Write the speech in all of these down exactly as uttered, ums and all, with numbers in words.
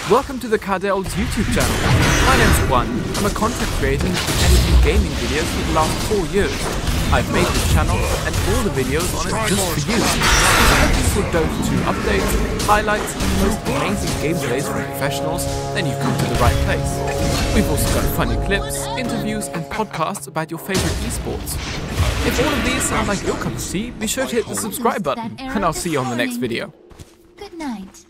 Welcome to the Cardel's YouTube channel. My name's Juan. I'm a content creator who's been editing gaming videos for the last four years. I've made this channel and all the videos on it just for you. If this will Dota two updates, highlights and the most amazing gameplays from professionals, then you've come to the right place. We've also got funny clips, interviews and podcasts about your favorite esports. If all of these sound like your cup of tea, be sure to hit the subscribe button and I'll see you on the next video. Good night.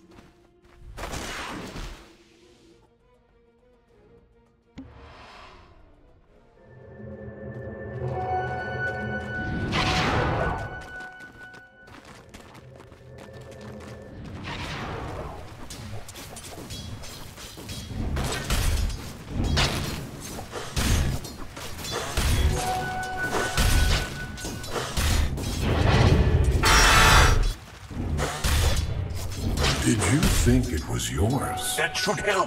Did you think it was yours? That should help.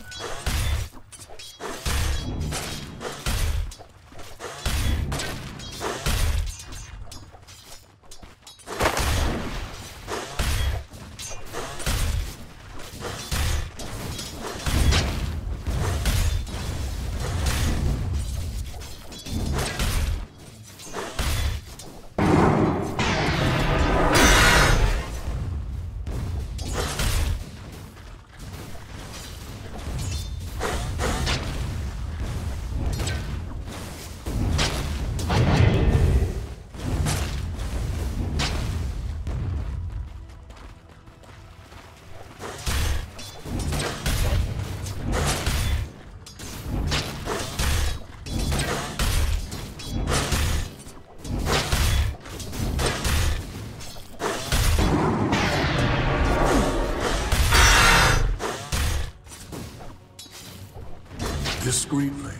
Discreetly.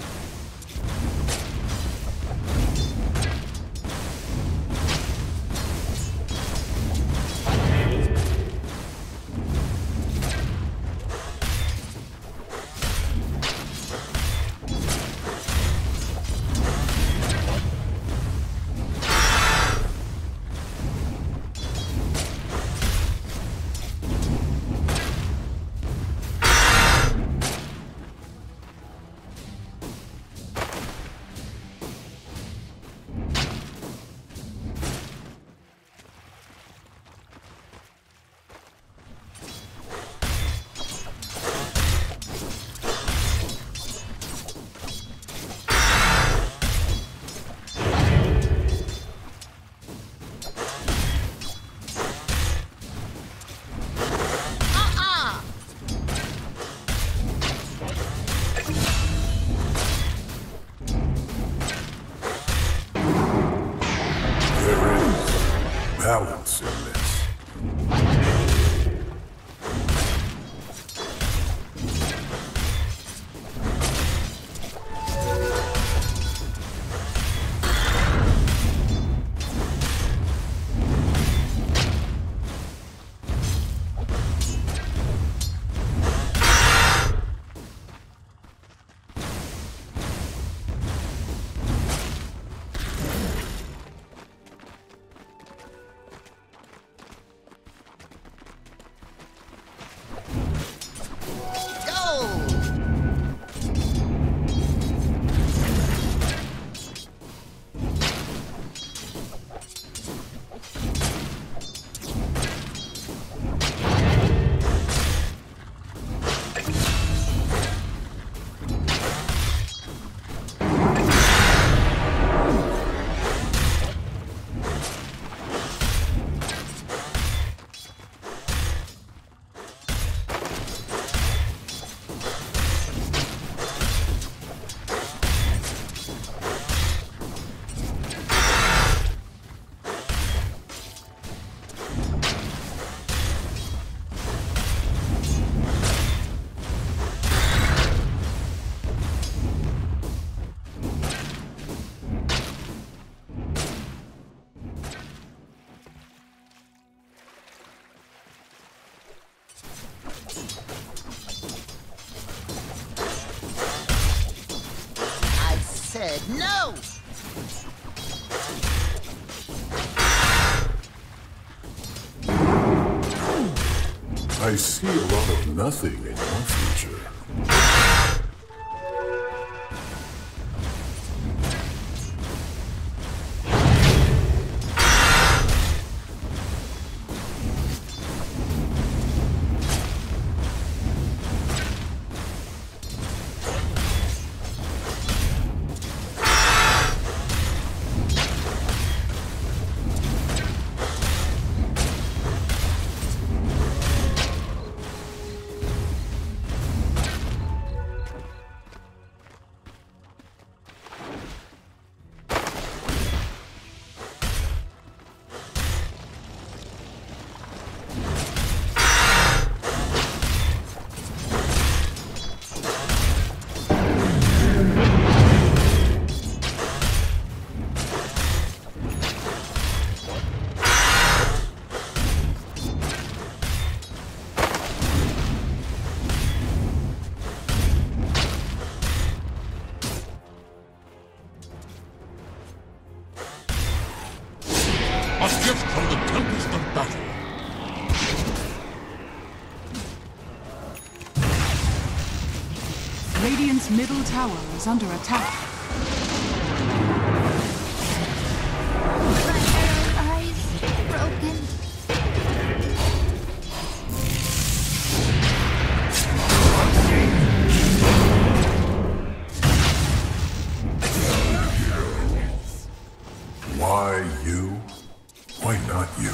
Balance in this. said no! I see a lot of nothing in your future. A gift from the Tempest of Battle. Radiant's middle tower is under attack. My eyes broken. Why you? Why not you?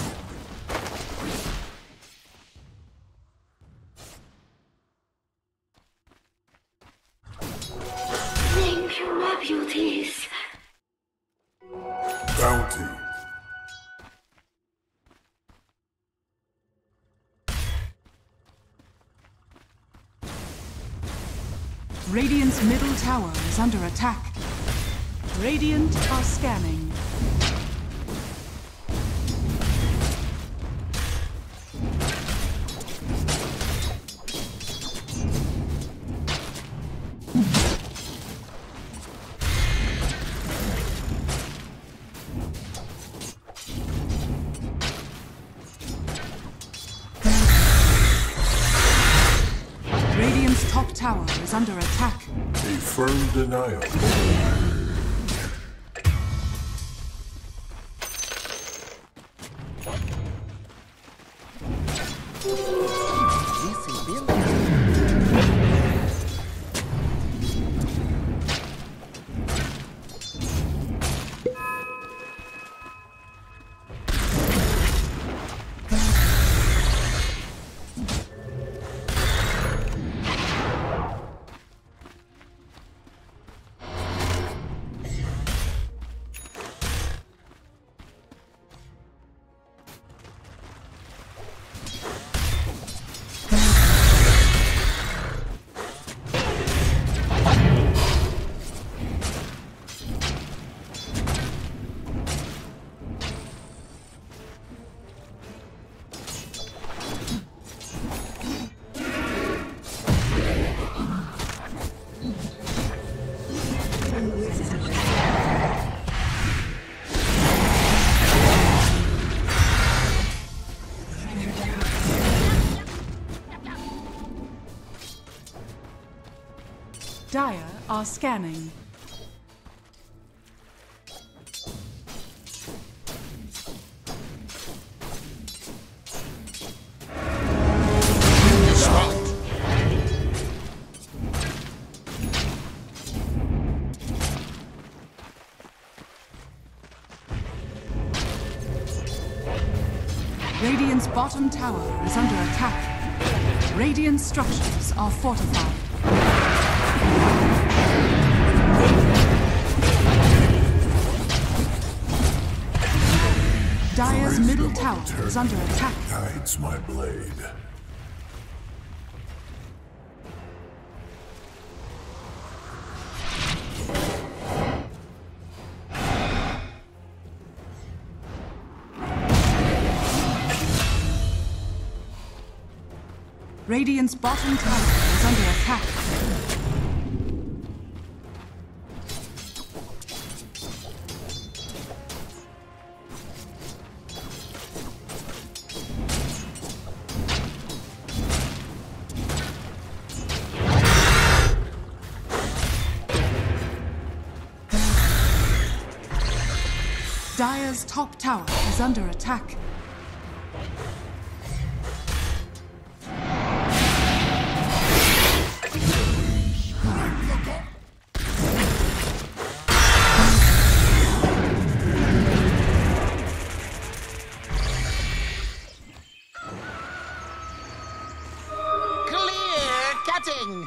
Thank you, my beauties. Bounty. Radiant's middle tower is under attack. Radiant are scanning. Radiant's top tower is under attack. A firm denial. Juicy Billy. Dire are scanning. Radiant's bottom tower is under attack. Radiant structures are fortified. Dire's middle tower is under attack. Guides my blade. Radiant's bottom tower is under attack. Dire's top tower is under attack. Clear cutting!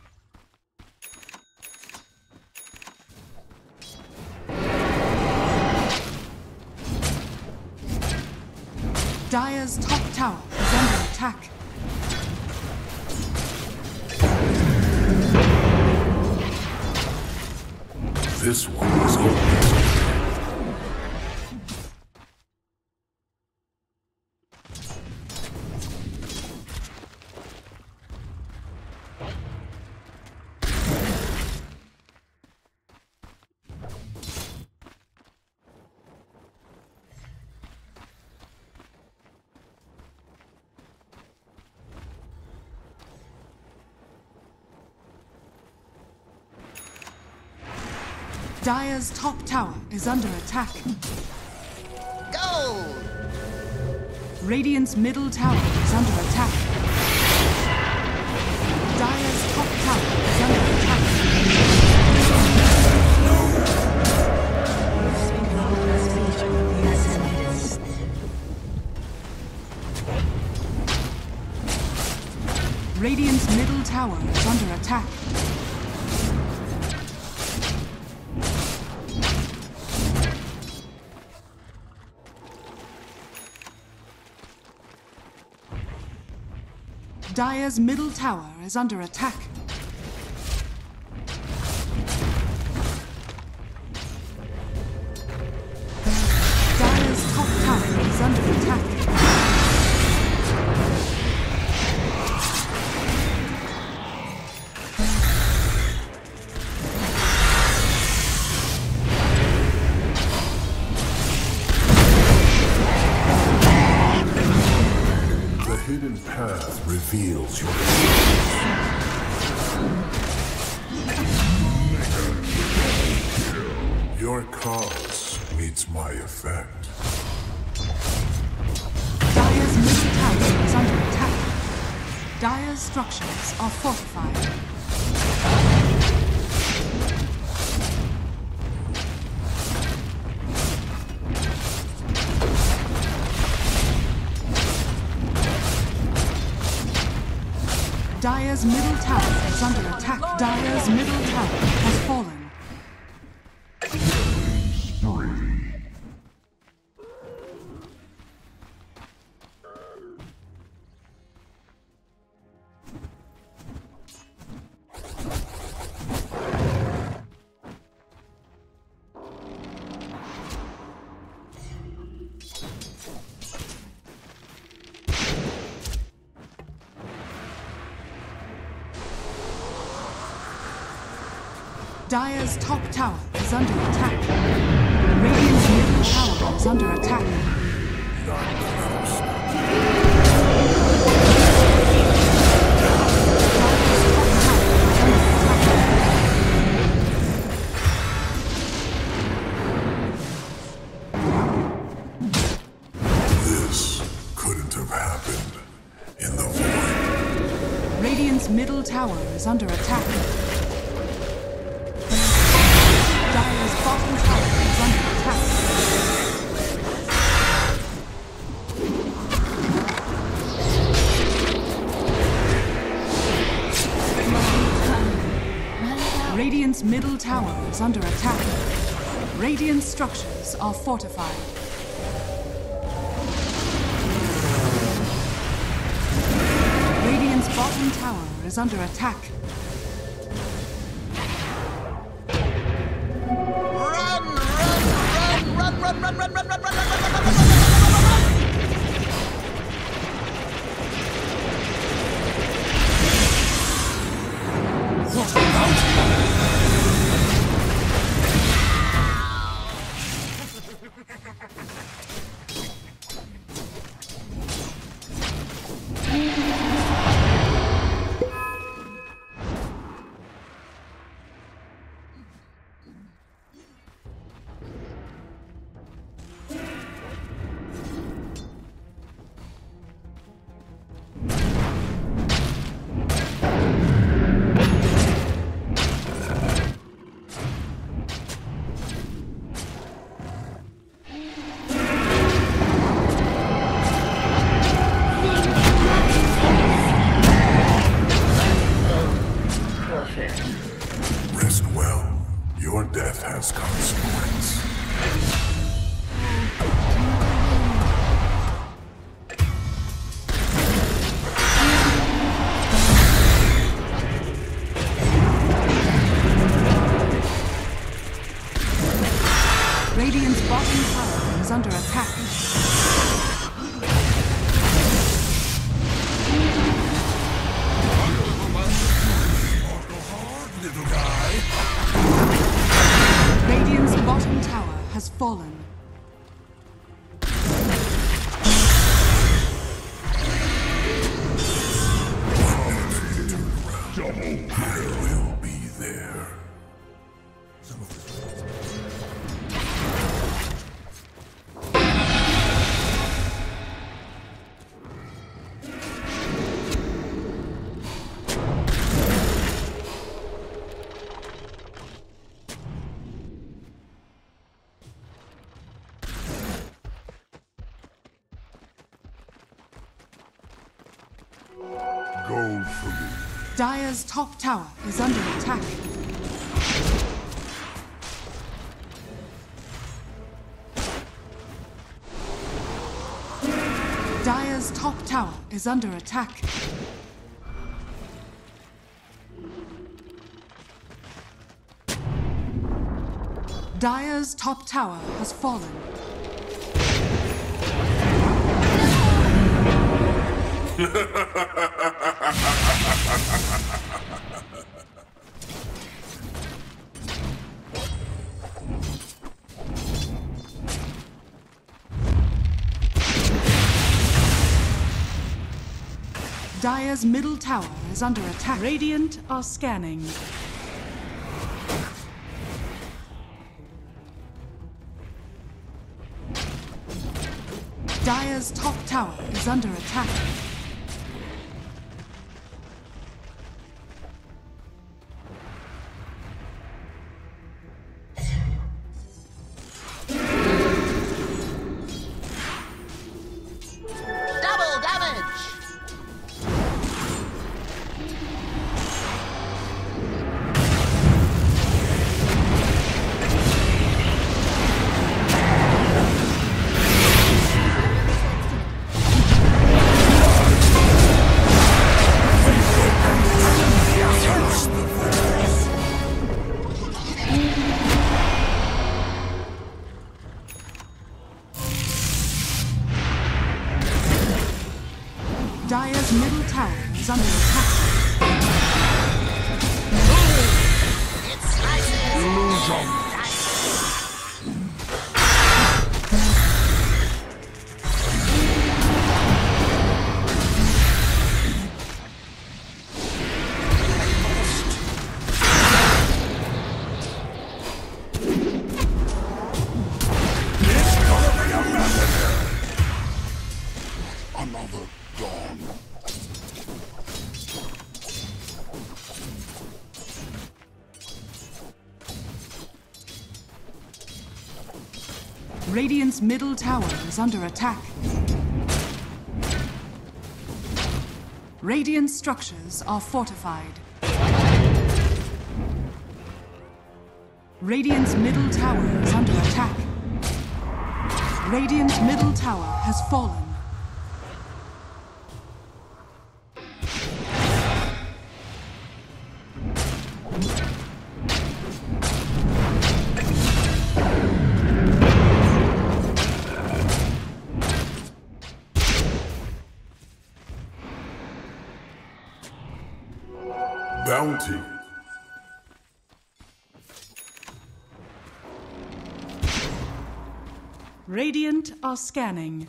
Dire's top tower is under attack. This one was always Dire's top tower is under attack. Goal! Radiant's middle tower is under attack. Dire's top tower is under attack. Radiant's middle tower is under attack. Dire's middle tower is under attack. Dire's top tower is under attack. the hidden path reveals your Your cause meets my effect. Dire's middle tower is under attack. Dire's structures are fortified. Dire's middle tower is under attack. Dire's middle tower has fallen. Dire's top tower is under attack. Radiant's middle tower is under attack. This couldn't have happened in the void. Radiant's middle tower is under attack. Dire's bottom tower is under attack. Radiant's middle tower is under attack. Radiant structures are fortified. Radiant's bottom tower is under attack. Run, run, run, run, run, run, run, run, run, run, run, run, run, run. What about fallen. I will be there. Gold for me. Dire's top tower is under attack. Dire's top tower is under attack. Dire's top tower has fallen. Dire's middle tower is under attack. Radiant are scanning. Dire's top tower is under attack. Double damage! Dire's middle tower is under attack. It slices! Illusion. Another dawn. Radiant's middle tower is under attack. Radiant structures are fortified. Radiant's middle tower is under attack. Radiant's middle tower has fallen. Bounty. Radiant are scanning.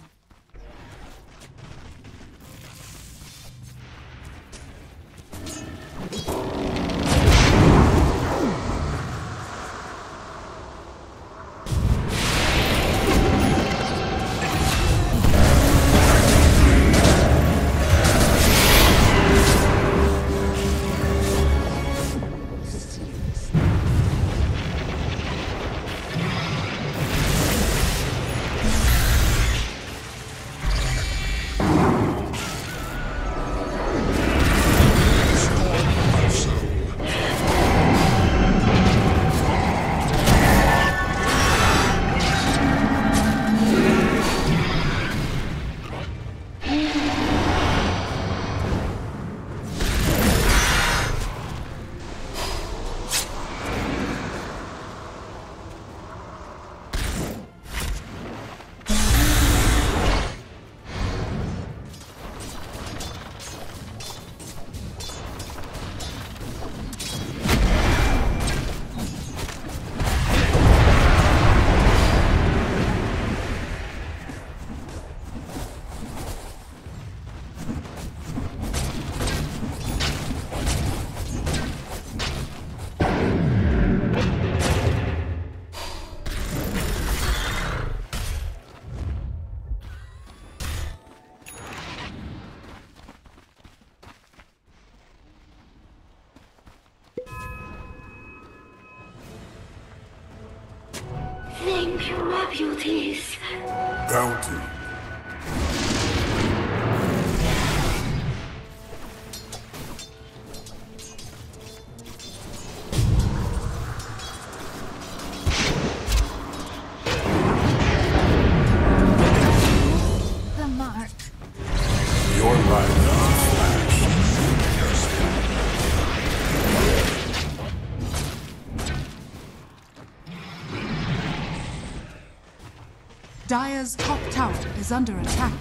Witnessing pure beauties. Bounty. The mark. Your life is flash. Dire's top tower is under attack.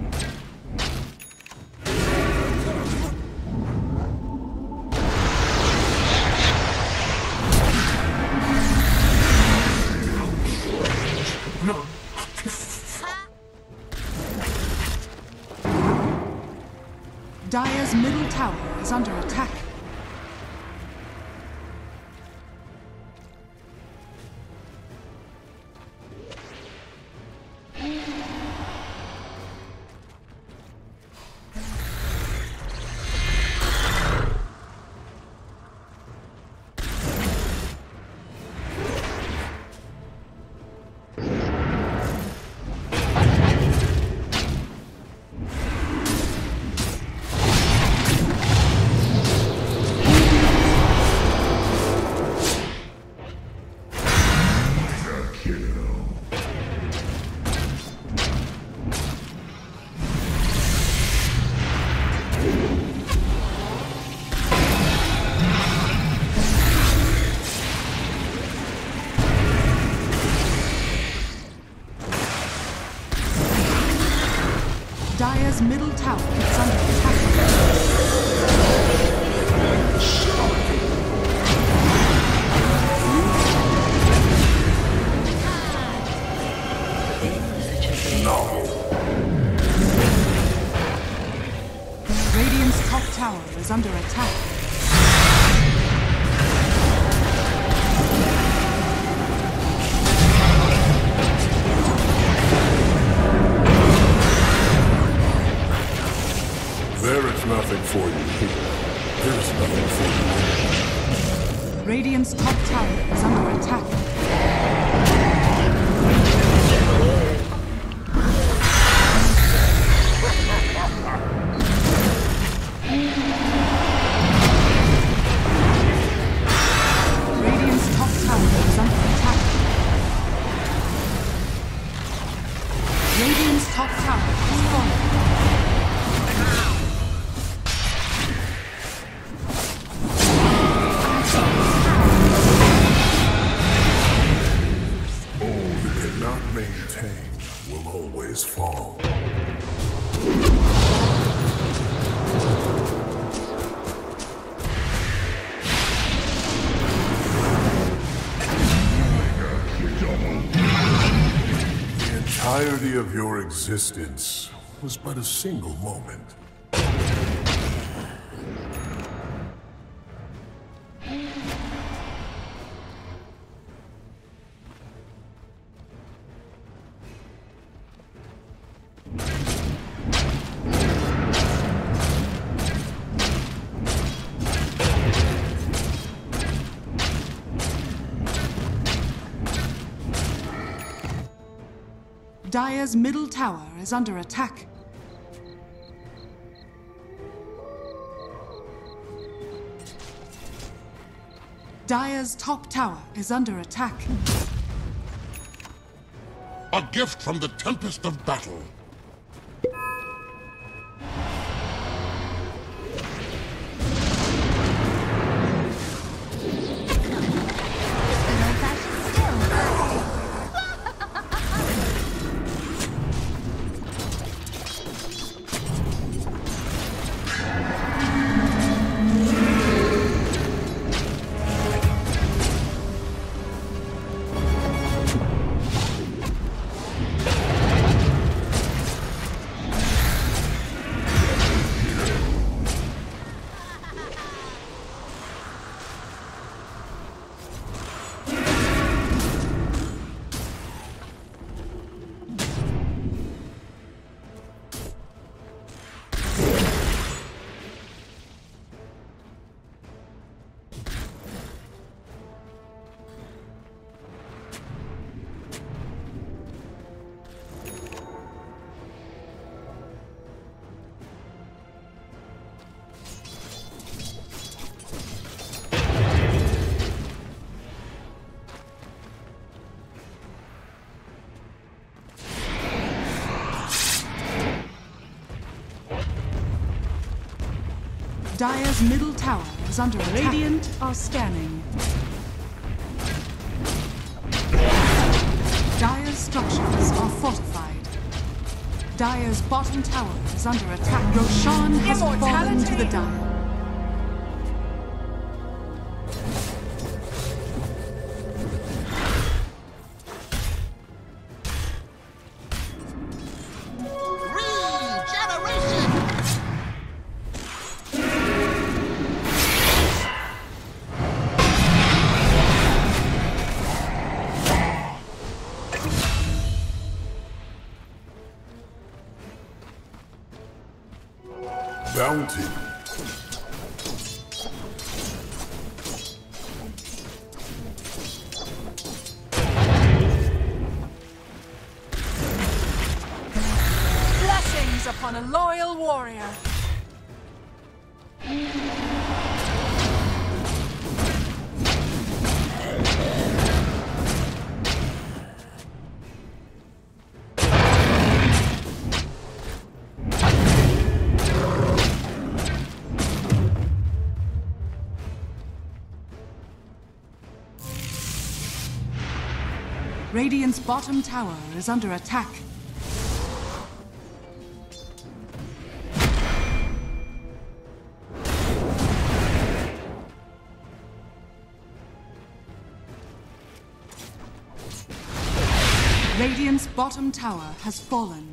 Dire's middle tower is under attack. Dire's middle tower is under attack. Radiant's top tower is under attack. There is nothing for you here. There is nothing for you. Radiant's top tower is under attack. Radiant's top tower is under attack. Radiant's top tower is falling. Maintain will always fall. The entirety of your existence was but a single moment. Dire's middle tower is under attack. Dire's top tower is under attack. A gift from the Tempest of Battle. Dire's middle tower is under attack. Radiant are scanning. Dire's structures are fortified. Dire's bottom tower is under attack. Roshan has fallen to the Dire. Bounty. Blessings upon a loyal warrior. Radiant's bottom tower is under attack. Radiant's bottom tower has fallen.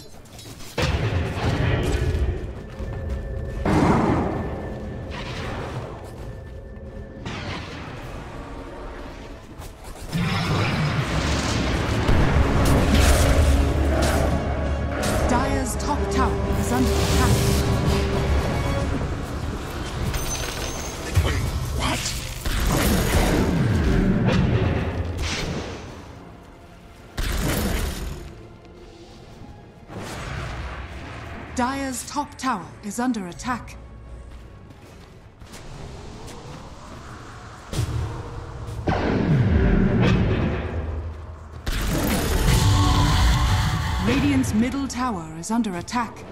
Dire's top tower is under attack. Radiant's middle tower is under attack.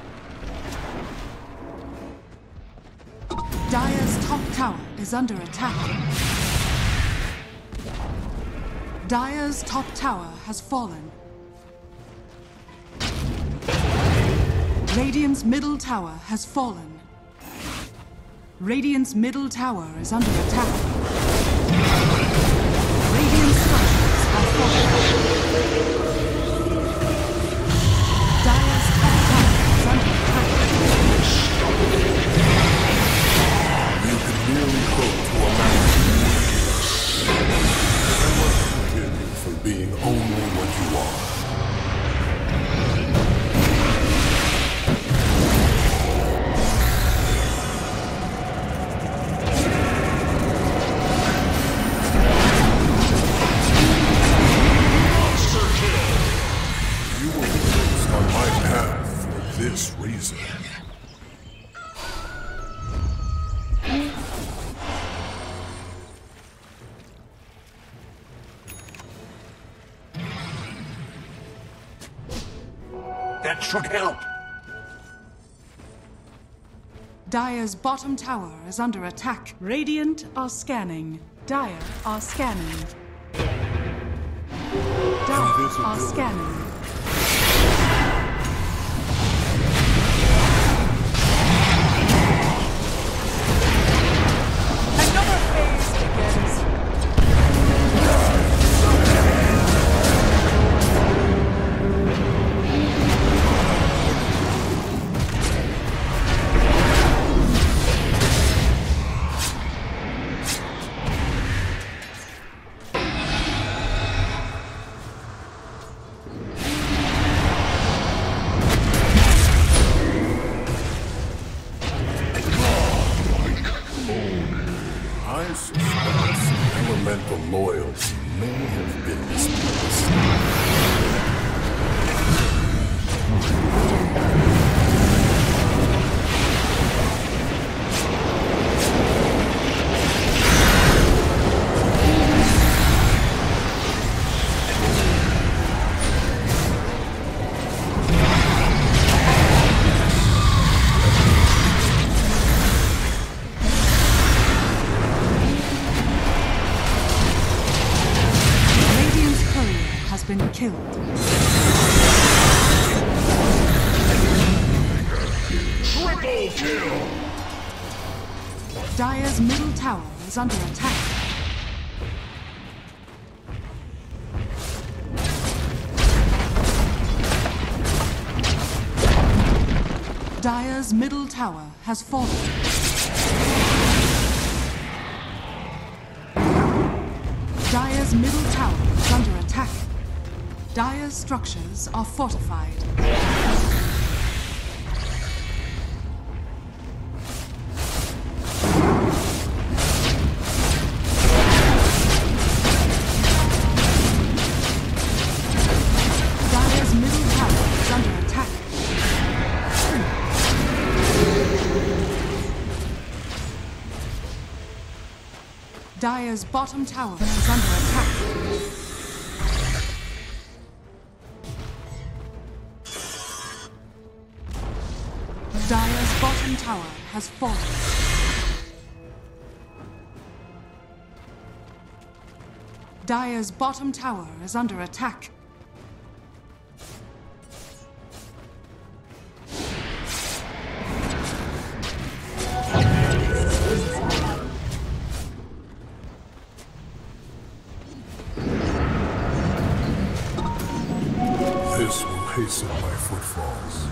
Dire's top tower is under attack. Dire's top tower has fallen. Radiant's middle tower has fallen. Radiant's middle tower is under attack. Radiant's structures are falling. Dire's top tower is under attack. You can merely hope to allow you from being only what you are. This reason. That should help. Dire's bottom tower is under attack. Radiant are scanning. Dire are scanning. Dire are scanning. I suspect some elemental loyalty may have been misplaced. killed. Triple kill! Dire's middle tower is under attack. Dire's middle tower has fallen. Dire's middle tower is under attack. Dire's structures are fortified. Dire's middle tower is under attack. Dire's bottom tower is under attack. Dire's bottom tower has fallen. Dire's bottom tower is under attack. This will hasten my footfalls.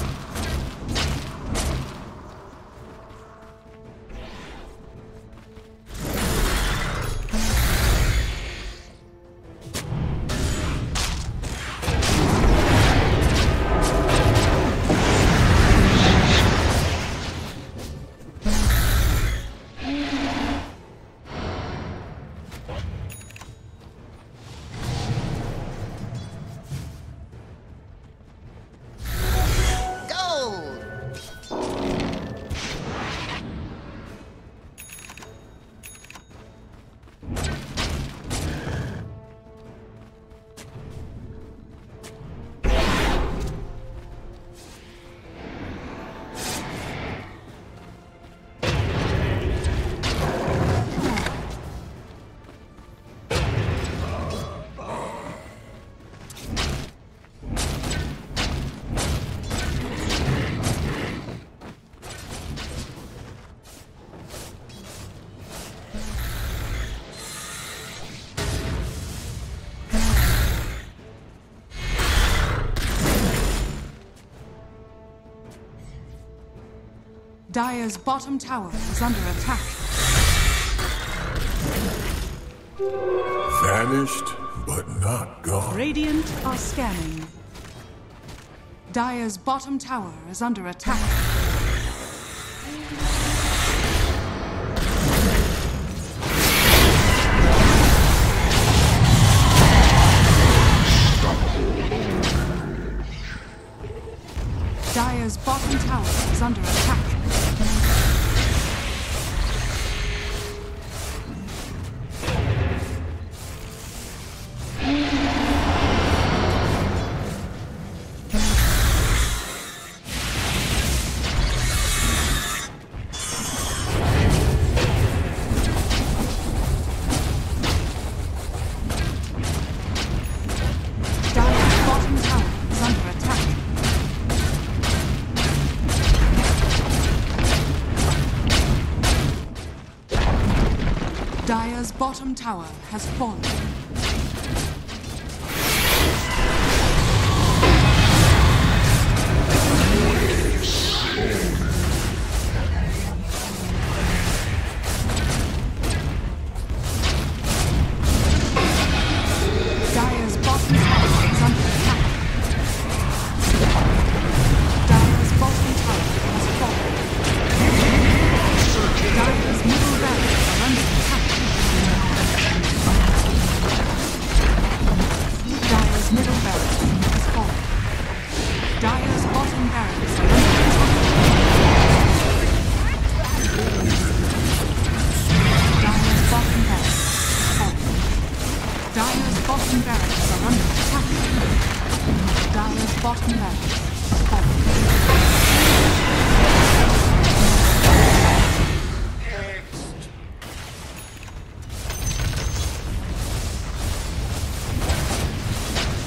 Dire's bottom tower is under attack. Vanished, but not gone. Radiant are scanning. Dire's bottom tower is under attack. Dire's bottom tower is under attack. Dire's bottom tower has fallen. Dire's bottom tower is under attack. Dire's bottom tower has fallen. Dire's middle barracks are under attack.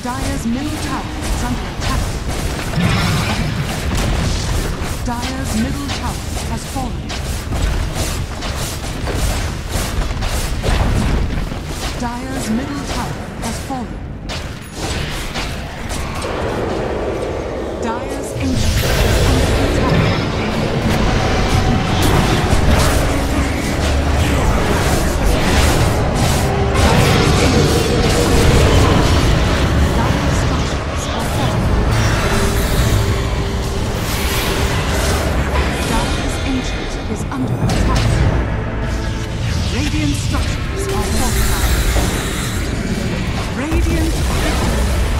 Dire's middle tower is under attack. Dire's middle tower has fallen. Dire's middle tower has fallen. Dire's ancient is under attack. Dire's structures are falling. Dire's ancient is under attack. Radiant structures are fortified. Radiant victory.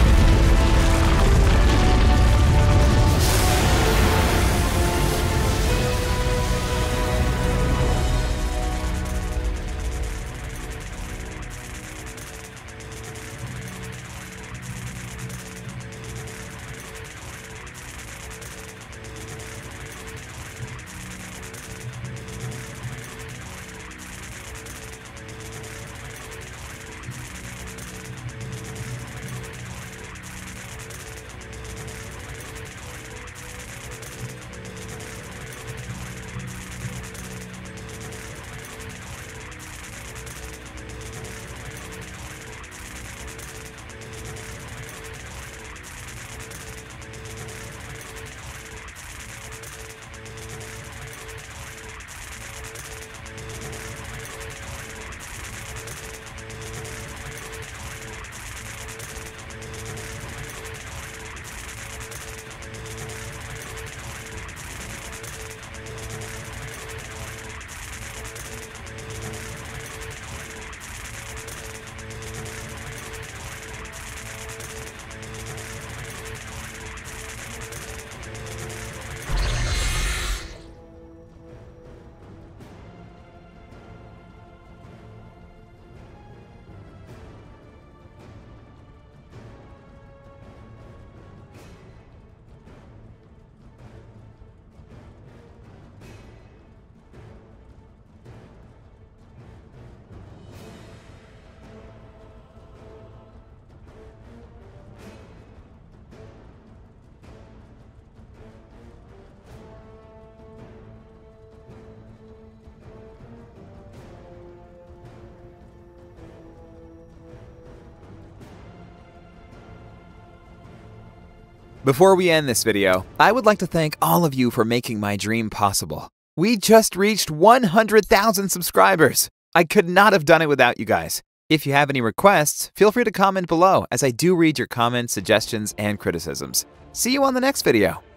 Before we end this video, I would like to thank all of you for making my dream possible. We just reached one hundred thousand subscribers. I could not have done it without you guys. If you have any requests, feel free to comment below, as I do read your comments, suggestions, and criticisms. See you on the next video.